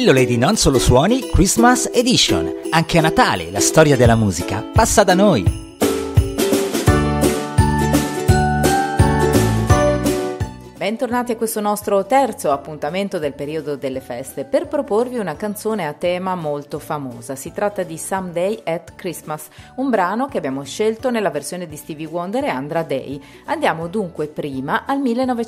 Pillole di non solo suoni, Christmas Edition. Anche a Natale la storia della musica passa da noi. Bentornati a questo nostro terzo appuntamento del periodo delle feste per proporvi una canzone a tema molto famosa. Si tratta di Someday at Christmas, un brano che abbiamo scelto nella versione di Stevie Wonder e Andra Day. Andiamo dunque prima al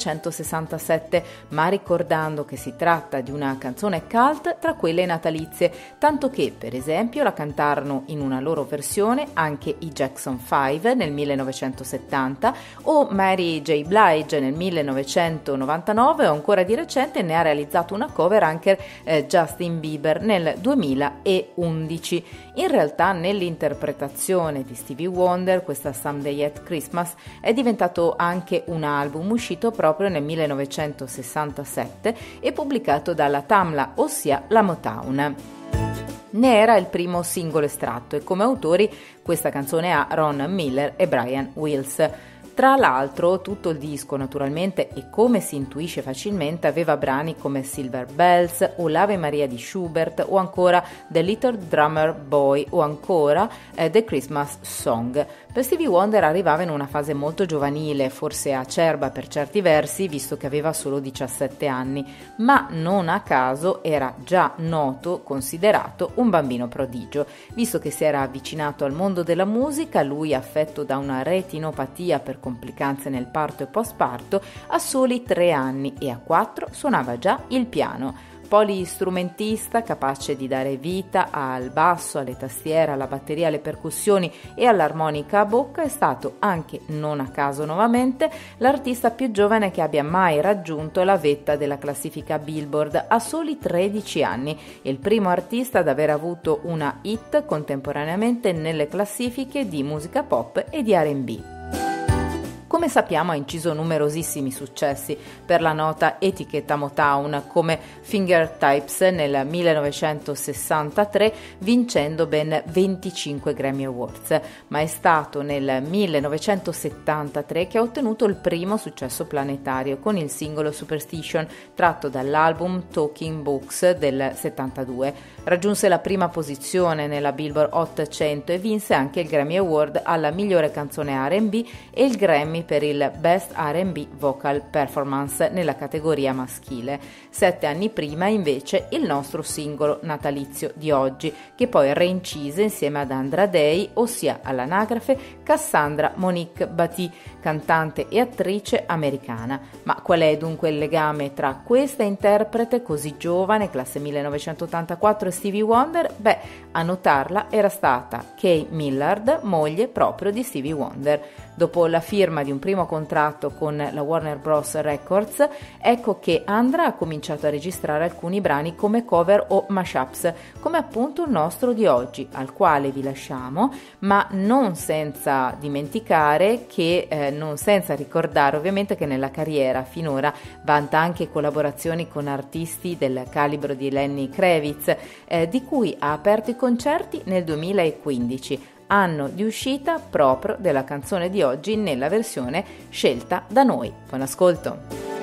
1967, ma ricordando che si tratta di una canzone cult tra quelle natalizie, tanto che per esempio la cantarono in una loro versione anche i Jackson 5 nel 1970 o Mary J. Blige nel 1999 o ancora di recente ne ha realizzato una cover anche Justin Bieber nel 2011. In realtà nell'interpretazione di Stevie Wonder questa Someday at Christmas è diventato anche un album uscito proprio nel 1967 e pubblicato dalla Tamla, ossia la Motown. Ne era il primo singolo estratto e come autori questa canzone ha Ron Miller e Brian Wills. Tra l'altro tutto il disco naturalmente e come si intuisce facilmente aveva brani come Silver Bells o l'Ave Maria di Schubert o ancora The Little Drummer Boy o ancora The Christmas Song. Per Stevie Wonder arrivava in una fase molto giovanile, forse acerba per certi versi visto che aveva solo 17 anni, ma non a caso era già noto, considerato un bambino prodigio, visto che si era avvicinato al mondo della musica, lui affetto da una retinopatia per complicanze nel parto e postparto, a soli 3 anni e a 4 suonava già il piano. Polistrumentista capace di dare vita al basso, alle tastiere, alla batteria, alle percussioni e all'armonica a bocca, è stato anche, non a caso nuovamente, l'artista più giovane che abbia mai raggiunto la vetta della classifica Billboard a soli 13 anni e il primo artista ad aver avuto una hit contemporaneamente nelle classifiche di musica pop e di R&B. Come sappiamo ha inciso numerosissimi successi per la nota etichetta Motown come Fingertips nel 1963 vincendo ben 25 Grammy Awards, ma è stato nel 1973 che ha ottenuto il primo successo planetario con il singolo Superstition tratto dall'album Talking Books del 72. Raggiunse la prima posizione nella Billboard Hot 100 e vinse anche il Grammy Award alla migliore canzone R&B e il Grammy per il Best R&B Vocal Performance nella categoria maschile. 7 anni prima invece il nostro singolo natalizio di oggi, che poi reincise insieme ad Andra Day, ossia all'anagrafe Cassandra Monique Batty, cantante e attrice americana. Ma qual è dunque il legame tra questa interprete così giovane, classe 1984, e Stevie Wonder? Beh, a notarla era stata Kay Millard, moglie proprio di Stevie Wonder. Dopo la firma di un primo contratto con la Warner Bros. Records, ecco che Andra ha cominciato a registrare alcuni brani come cover o mashups, come appunto il nostro di oggi, al quale vi lasciamo, ma non senza dimenticare che, non senza ricordare ovviamente che nella carriera finora vanta anche collaborazioni con artisti del calibro di Lenny Kravitz, di cui ha aperto i concerti nel 2015. Anno di uscita proprio della canzone di oggi nella versione scelta da noi. Buon ascolto!